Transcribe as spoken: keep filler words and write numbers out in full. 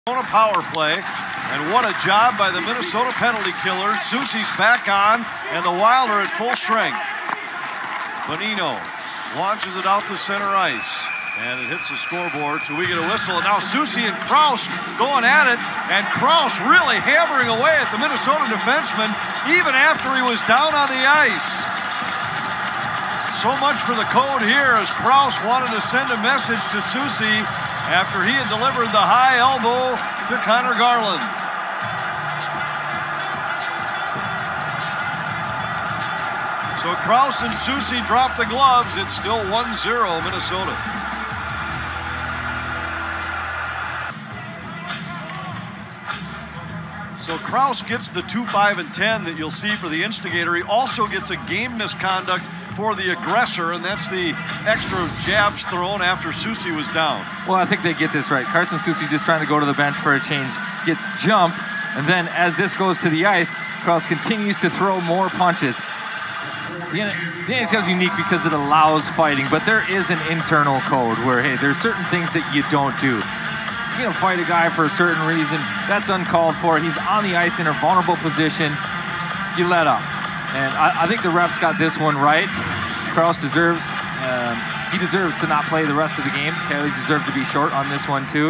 Minnesota power play, and what a job by the Minnesota penalty killer. Soucy's back on, and the Wild are at full strength. Bonino launches it out to center ice, and it hits the scoreboard, so we get a whistle. And now Soucy and Crouse going at it, and Crouse really hammering away at the Minnesota defenseman, even after he was down on the ice. So much for the code here, as Crouse wanted to send a message to Soucy after he had delivered the high elbow to Connor Garland. So Crouse and Soucy drop the gloves. It's still one zero Minnesota. So Crouse gets the two, five, and ten that you'll see for the instigator. He also gets a game misconduct for the aggressor, and that's the extra jabs thrown after Soucy was down. Well, I think they get this right. Carson Soucy just trying to go to the bench for a change, gets jumped, and then as this goes to the ice, Crouse continues to throw more punches. The N H L is unique because it allows fighting, but there is an internal code where, hey, there's certain things that you don't do. You're going to fight a guy for a certain reason. That's uncalled for. He's on the ice in a vulnerable position. You let up. And I, I think the refs got this one right. Crouse deserves, um, he deserves to not play the rest of the game. Kelly's deserved to be short on this one too.